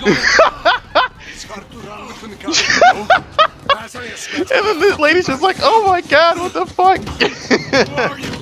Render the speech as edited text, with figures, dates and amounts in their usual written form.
And then this lady's just like, oh my god, what the fuck?